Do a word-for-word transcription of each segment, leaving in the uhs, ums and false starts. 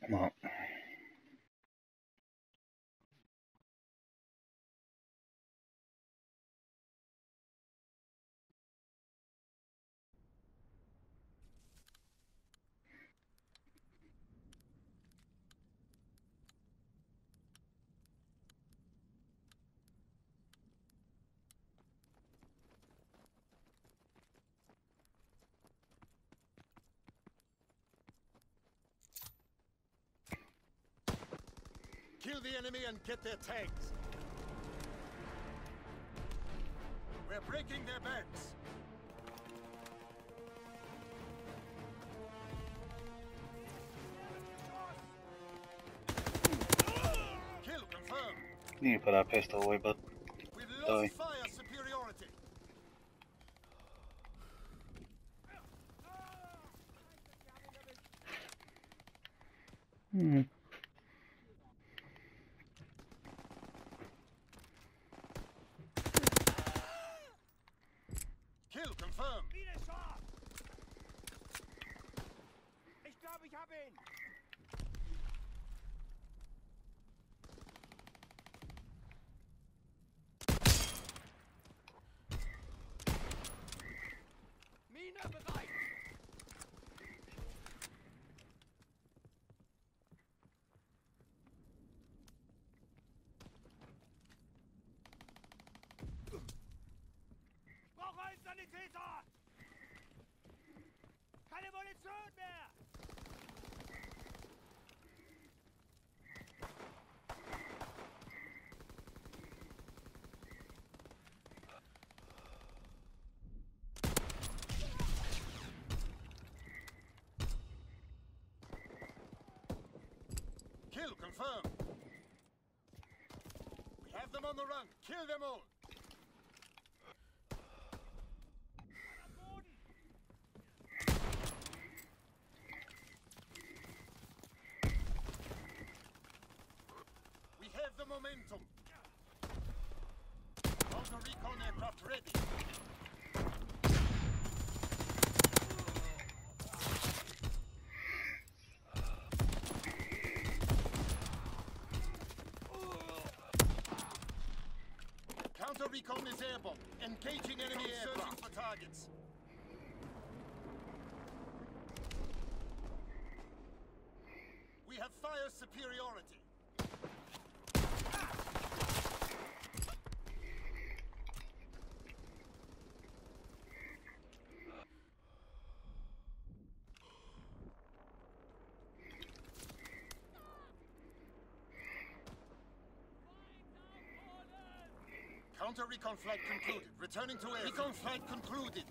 Well. Kill the enemy and get their tanks. We're breaking their backs. Kill confirmed. You need to put that pistol away, bud. We've lost Die. fire superiority. Hmm. Kill confirmed. Ich glaube, ich habe ihn. Mine bereit. Brauche einen Sanitäter. Keine Munition mehr. Kill confirmed. We have them on the run. Kill them all. We have the momentum. Counter recon aircraft ready. Counter recon is airborne. Engaging enemy aircraft. Searching for targets. We have fire superiority. Counter recon flight concluded. Returning to air. Recon flight concluded.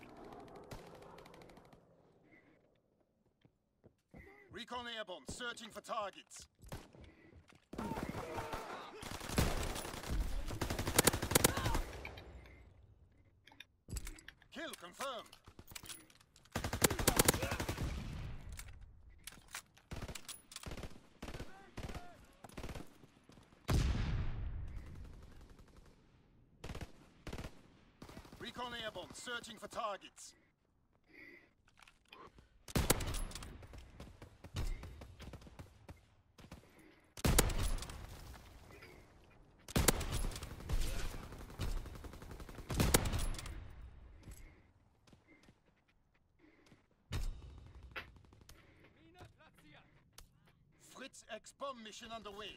Recon airborne. Searching for targets. Kill confirmed. Recon airborne, searching for targets. Fritz X-bomb mission underway.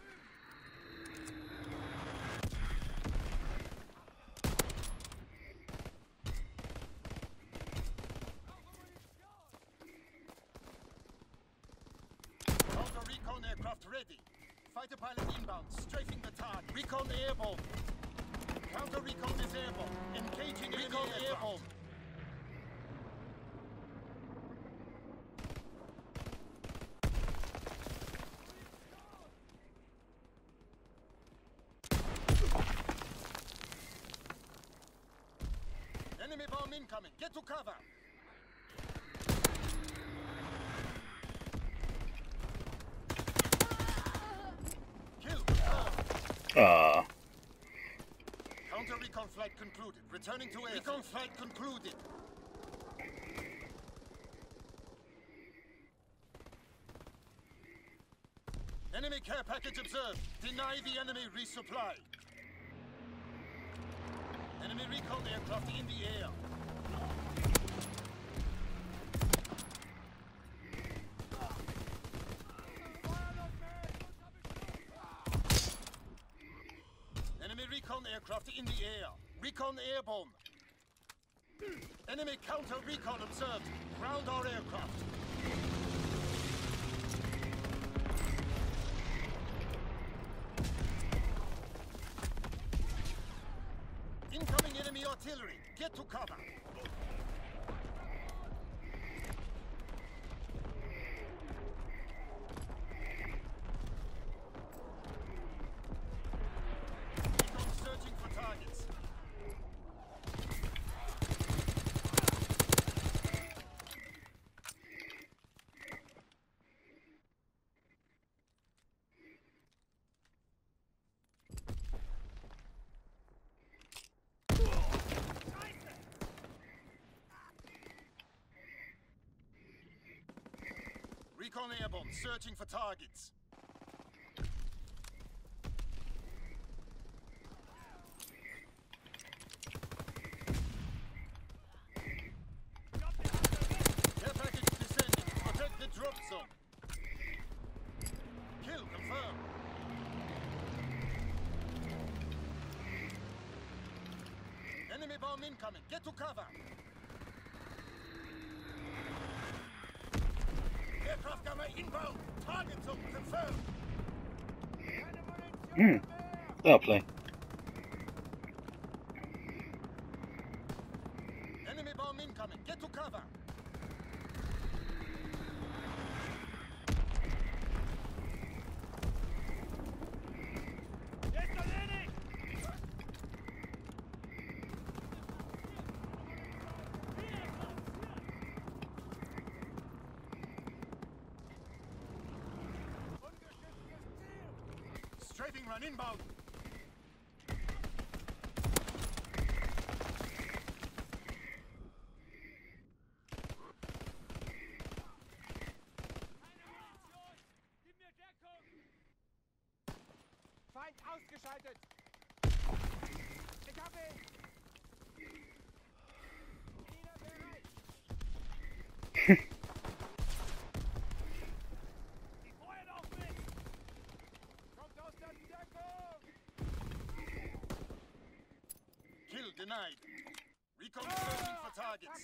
Recon aircraft ready. Fighter pilot inbound, strafing the target. Recon airborne. Counter recon is airborne. Engaging recon airborne. Enemy bomb incoming. Get to cover. Ah. Counter recon flight concluded. Returning to air. Recon flight concluded. Enemy care package observed. Deny the enemy resupply. Enemy recon aircraft in the air. Enemy recon aircraft in the air. Recon airborne. Enemy counter recon observed. Ground our aircraft. Incoming enemy artillery. Get to cover. Recon searching for targets. Recon airborne, searching for targets. Care package descending. Protect the drop zone. Kill confirmed. Enemy bomb incoming. Get to cover. Aircraft gunner inbound. Target zone confirmed. Hmm. That'll play. Enemy bomb incoming. Get to cover. Jetzt erledigt! Strafing run inbound. Gib mir Deckung! Feind ausgeschaltet! Ich hab ihn! Wieder bereit! Die feuern auf mich! Kommt aus der Deckung! Kill denied. Recon searching for targets.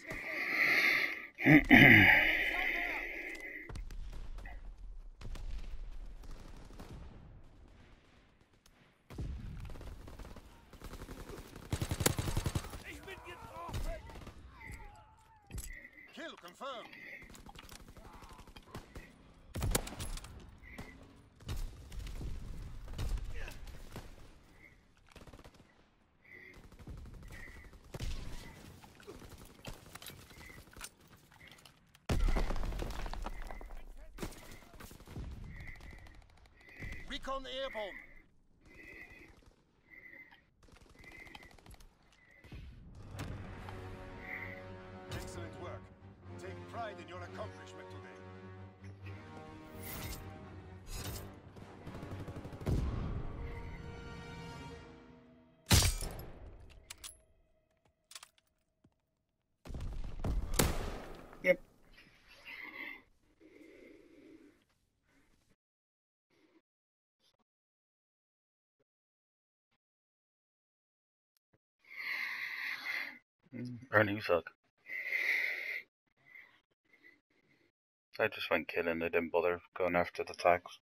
Ich bin getroffen! Kill confirmed. Recon airborne. Excellent work. Take pride in your accomplishment today. Yep. Earning suck. I just went killing, I didn't bother going after the tags.